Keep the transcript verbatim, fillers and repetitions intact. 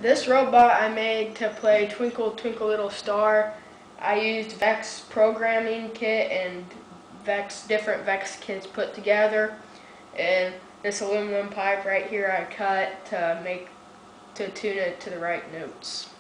This robot I made to play Twinkle Twinkle Little Star. I used Vex programming kit and Vex different Vex kits put together, and this aluminum pipe right here I cut to make to tune it to the right notes.